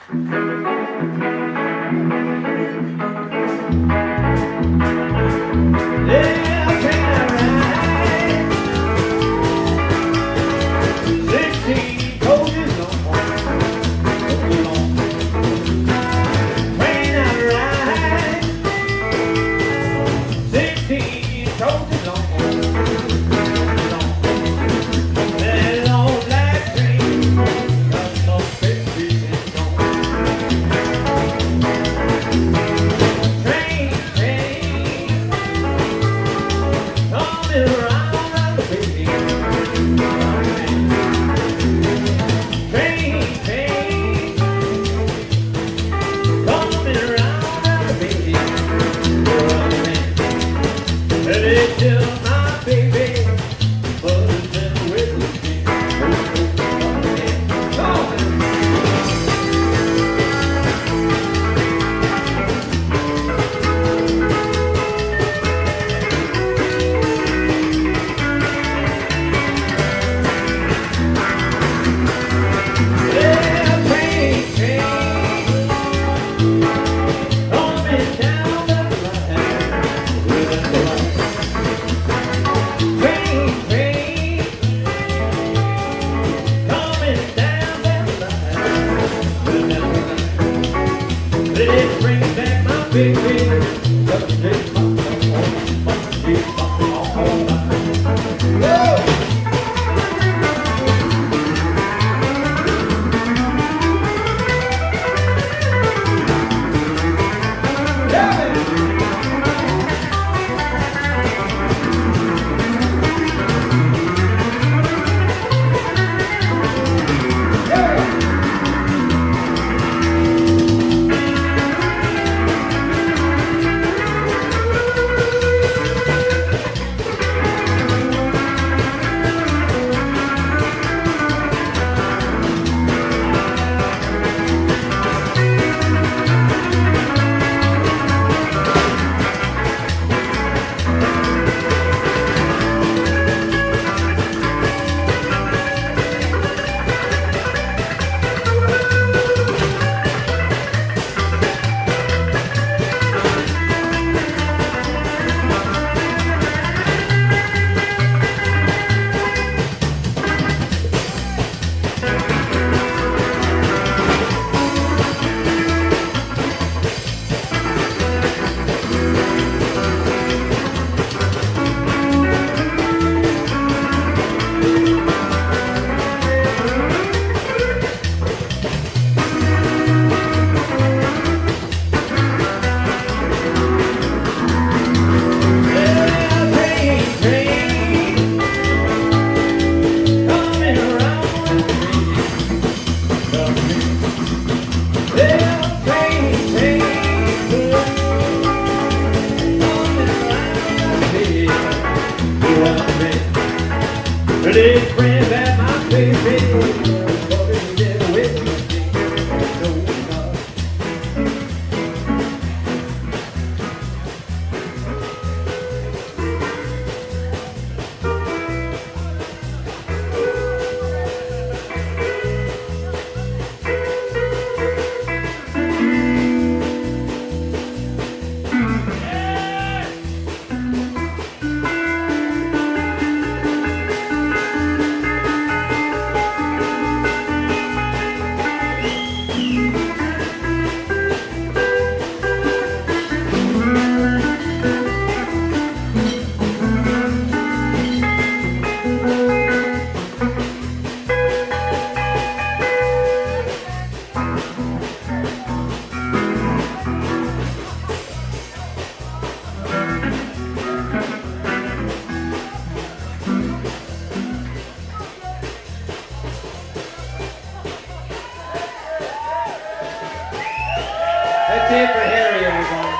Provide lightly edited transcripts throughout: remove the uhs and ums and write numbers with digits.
That's it for Harry, everyone.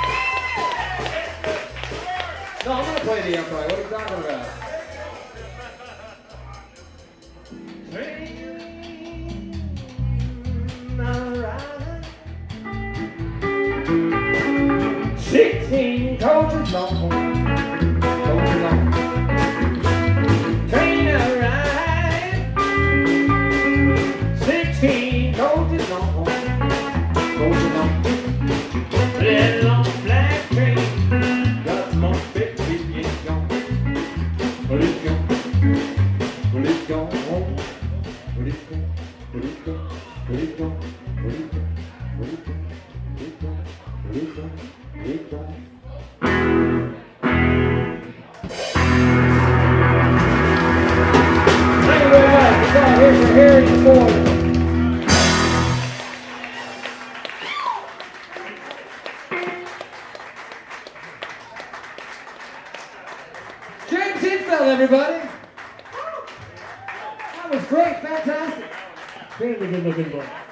No, I'm going to play the upright. What are you talking about? 16 coaches long, train a ride. 16 coaches long. Rolling on that long black train. Got my baby it's gone. But it's gone. But it's gone home. But it's gone. But it's gone. But it's gone. But it's gone. But it's gone. But it's gone. But it's gone. But it's gone. Thank you very much. Here's for Harry and Ford. James Intveld, everybody. That was great, fantastic. Very good looking boy.